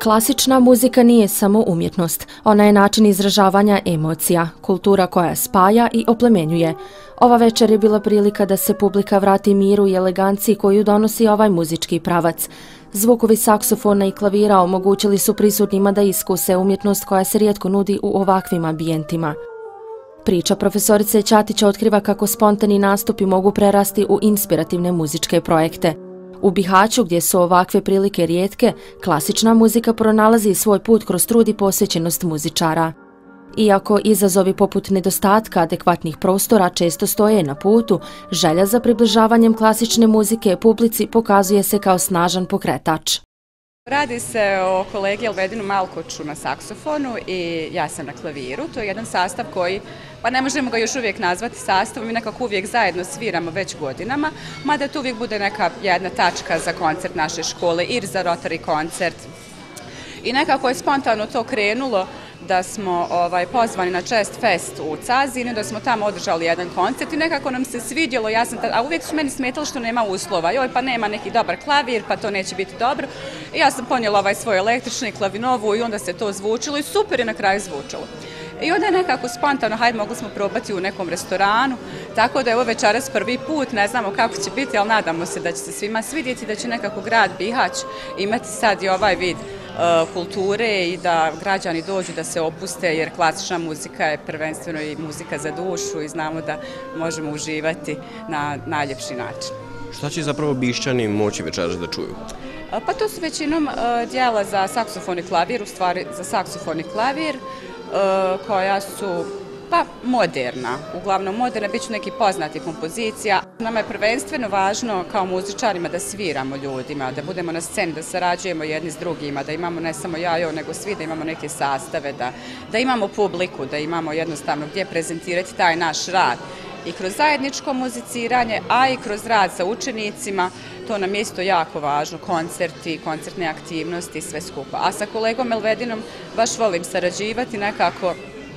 Klasična muzika nije samo umjetnost, ona je način izražavanja emocija, kultura koja spaja i oplemenjuje. Ova večer je bila prilika da se publika vrati miru i eleganciji koju donosi ovaj muzički pravac. Zvukovi saksofona i klavira omogućili su prisutnima da iskuse umjetnost koja se rijetko nudi u ovakvim ambijentima. Priča profesorice Ćatića otkriva kako spontani nastupi mogu prerasti u inspirativne muzičke projekte. U Bihaću, gdje su ovakve prilike rijetke, klasična muzika pronalazi svoj put kroz trud i posvećenost muzičara. Iako izazovi poput nedostatka adekvatnih prostora često stoje na putu, želja za približavanjem klasične muzike publici pokazuje se kao snažan pokretač. Radi se o kolegi Elvedinu Malkoču na saksofonu i ja sam na klaviru. To je jedan sastav koji, pa ne možemo ga još uvijek nazvati sastavom, mi nekako uvijek zajedno sviramo već godinama, mada to uvijek bude neka jedna tačka za koncert naše škole ili za Rotary koncert. I nekako je spontano to krenulo da smo pozvani na Chest Fest u Cazinu, da smo tamo održali jedan koncert i nekako nam se svidjelo, a uvijek su meni smetalo što nema uslova, joj pa nema neki dobar klavir, pa to neće biti dobro. I ja sam ponijela svoj električni klavinovu i onda se to zvučilo i super je na kraju zvučalo. I onda je nekako spontano, hajde mogli smo probati u nekom restoranu, tako da je ovo večeras prvi put, ne znamo kako će biti, ali nadamo se da će se svima svidjeti, da će nekako grad Bihać imati sad i ovaj vid kulture i da građani dođu da se opuste, jer klasična muzika je prvenstveno i muzika za dušu i znamo da možemo uživati na najljepši način. Šta će zapravo Bišćani moći večeras da čuju? Pa to su većinom djela za saksofon i klavir, u stvari za saksofon i klavir, koja su moderna, uglavnom moderna, bit će neki poznati kompozicija. Nama je prvenstveno važno kao muzičarima da sviramo ljudima, da budemo na sceni, da sarađujemo jedni s drugima, da imamo ne samo ja i on, nego svi, da imamo neke sastave, da imamo publiku, da imamo jednostavno gdje prezentirati taj naš rad. I kroz zajedničko muziciranje, a i kroz rad sa učenicima, to nam je isto jako važno, koncerti, koncertne aktivnosti, sve skupa. A sa kolegom Elvedinom baš volim sarađivati, nekako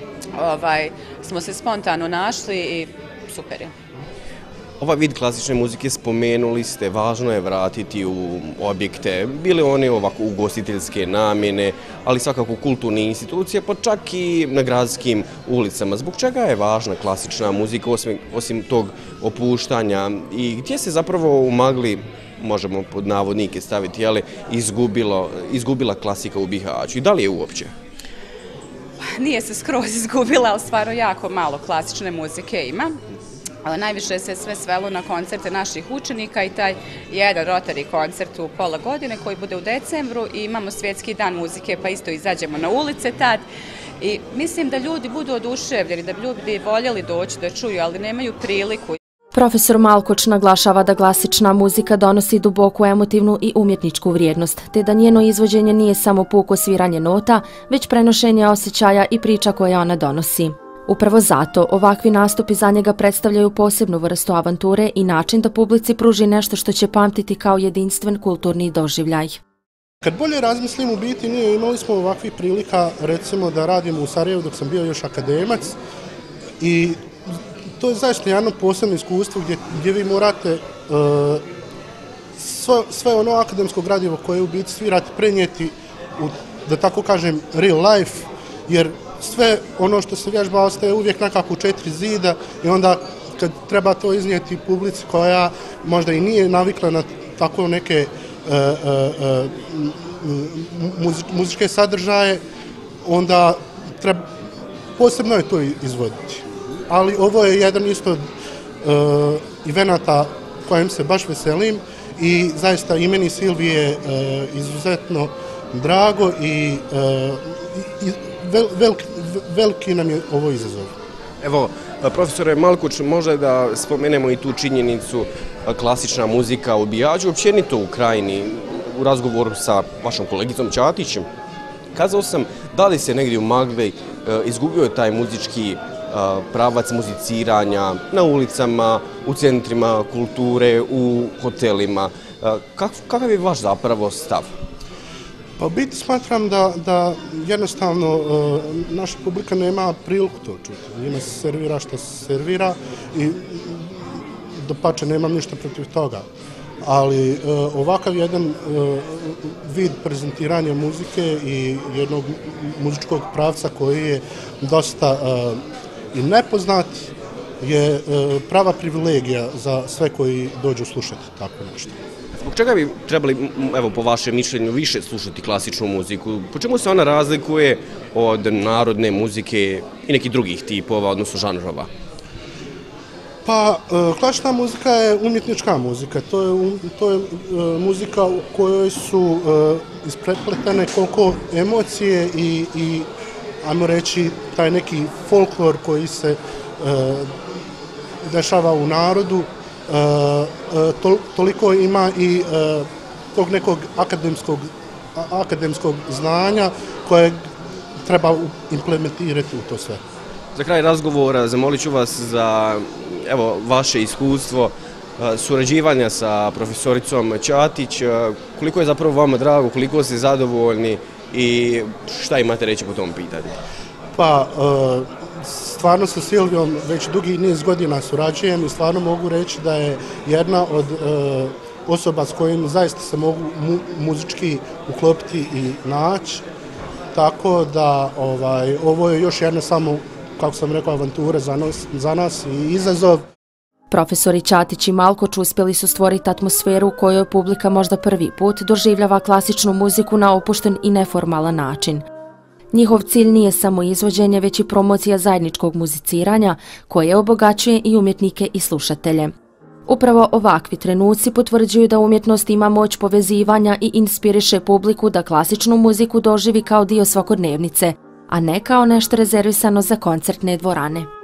smo se spontano našli i super je. Ovaj vid klasične muzike spomenuli ste, važno je vratiti u objekte, bile one ovako ugostiteljske namjene, ali svakako kulturne institucije, pa čak i na gradskim ulicama. Zbog čega je važna klasična muzika, osim tog opuštanja, i gdje se zapravo u magli, možemo pod navodnike staviti, ali izgubila klasika u Bihaću, i da li je uopće? Nije se skroz izgubila, ali stvarno jako malo klasične muzike ima. Najviše se sve svelo na koncerte naših učenika i taj jedan Rotary koncert u pola godine koji bude u decembru i imamo svjetski dan muzike pa isto izađemo na ulice tad. I mislim da ljudi budu oduševljeni, da bi ljudi voljeli doći da čuju, ali nemaju priliku. Profesor Malkoč naglašava da klasična muzika donosi duboku emotivnu i umjetničku vrijednost, te da njeno izvođenje nije samo puko sviranje nota, već prenošenje osjećaja i priča koje ona donosi. Upravo zato ovakvi nastupi za njega predstavljaju posebnu vrstu avanture i način da publici pruži nešto što će pamtiti kao jedinstven kulturni doživljaj. Kad bolje razmislim, u biti imali smo ovakvih prilika, recimo da radimo u Sarajevu dok sam bio još akademac, i to je zaista jedno posebno iskustvo gdje vi morate sve ono akademsko gradivo koje u biti svirate prenijeti u, da tako kažem, real life, jer sve ono što se vježba ostaje uvijek nekako u 4 zida i onda kad treba to iznijeti publici koja možda i nije navikla na tako neke muzičke sadržaje, onda posebno je to izvoditi. Ali ovo je jedan isto od evenata kojem se baš veselim i zaista i meni Silvije izuzetno drago i veliki nam je ovo izazov. Evo, profesore Malkoč, možda da spomenemo i tu činjenicu klasična muzika u Bihaću, općenito u Krajini, u razgovoru sa vašom kolegicom Ćatićem. Kazao sam da li se negdje u magli izgubio taj muzički pravac muziciranja na ulicama, u centrima kulture, u hotelima. Kakav je vaš zapravo stav? Pa u biti smatram da jednostavno naša publika nema priliku to čuti. Njima se servira što se servira i dapače nemam ništa protiv toga. ali ovakav jedan vid prezentiranja muzike i jednog muzičkog pravca koji je dosta i nepoznat je prava privilegija za sve koji dođu slušati tako nešto. Zbog čega bi trebali, evo, po vašem mišljenju, više slušati klasičnu muziku? Po čemu se ona razlikuje od narodne muzike i nekih drugih tipova, odnosno žanrova? Pa, klasična muzika je umjetnička muzika. To je muzika u kojoj su isprepletene koliko emocije i ajmo reći, taj neki folklor koji se dešava u narodu, toliko ima i tog nekog akademskog znanja koje treba implementirati u to sve. Za kraj razgovora zamolit ću vas za vaše iskustvo surađivanja sa profesoricom Ćatić. Koliko je zapravo vama drago, koliko ste zadovoljni i šta imate reći po tom pitanju? Pa, stvarno sa Silvijom već dugi niz godina surađujem i stvarno mogu reći da je jedna od osoba s kojim zaista se mogu muzički uklopiti i naći. Tako da ovo je još jedna samo, kako sam rekao, avantura za nas i izazov. Profesori Ćatić i Malkoč uspjeli su stvoriti atmosferu u kojoj publika možda prvi put doživljava klasičnu muziku na opušten i neformalan način. Njihov cilj nije samo izvođenje, već i promocija zajedničkog muziciranja koje obogaćuje i umjetnike i slušatelje. Upravo ovakvi trenuci potvrđuju da umjetnost ima moć povezivanja i inspiriše publiku da klasičnu muziku doživi kao dio svakodnevnice, a ne kao nešto rezervisano za koncertne dvorane.